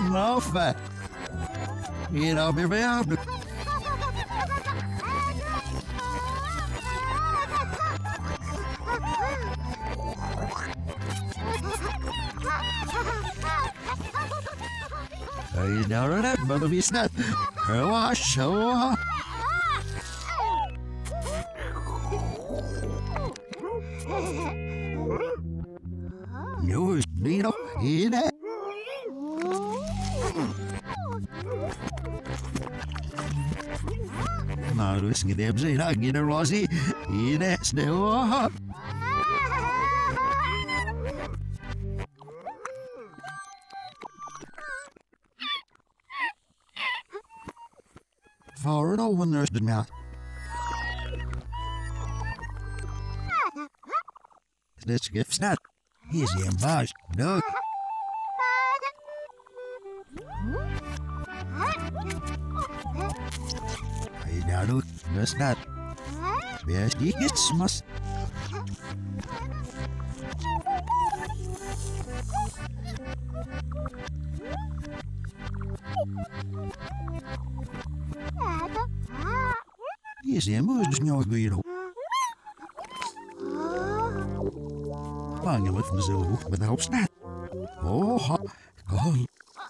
No fat. You know, baby, I know that, but it's not. Wash, you need to eat it. Harus ngidip sih lagi nih Rosie. Ini sedih. For no one there's the mouth. This gift's not easy and bad. No. Naru, that's not. Best it's must. Yes, I'm just no good. Bang with Mizzou, but I hope not. Oh, God.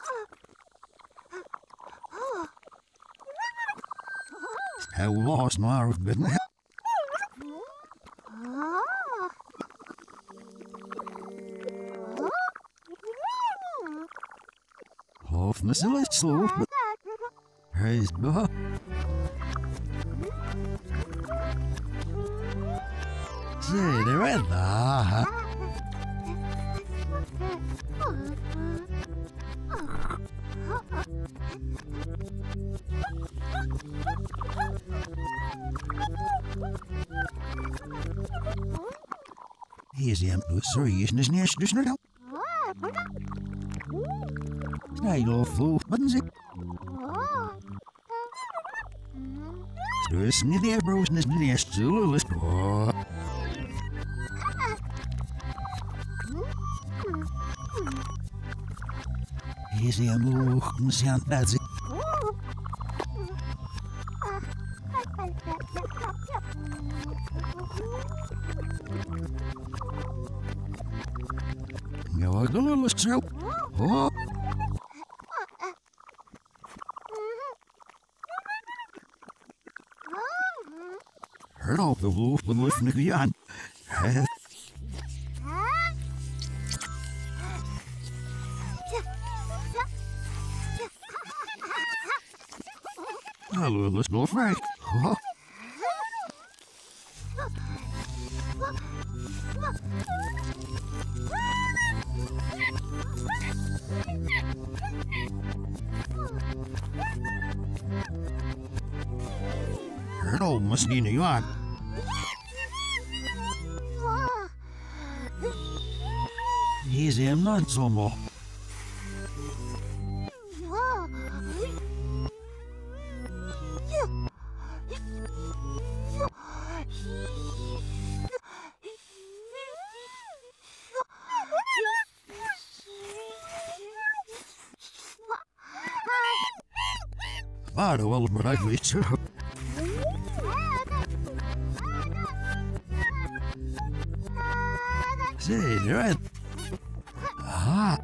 I lost my goodness. Half the silly slow, but praise God. Say, they're in there. Easy, I'm sorry, isn't this just not out? I love fool, buttons it. There's nearly a bros in this nest, so let's go. Easy, I'm looking, sound that's it. You're gonna look through. Oh. Heard all the wolf and lifting again. Hello, let's go right. Oh. Hello, must be New York. Easy, I'm not so more. Ah, the well, but I reach. Say, you're right. Ah.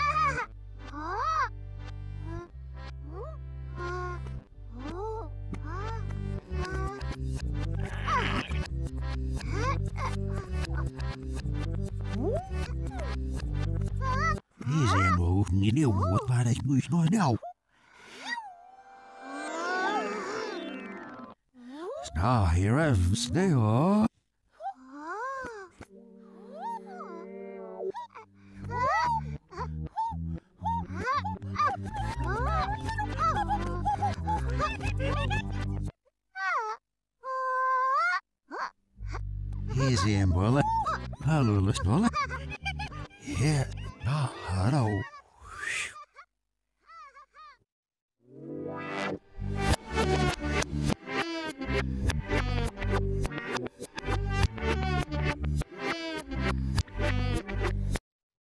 Easy, move. Need you what part I push no now. Ah, here I've stay on. Easy, bullet. Hello, let's bullet. Yeah. Ah.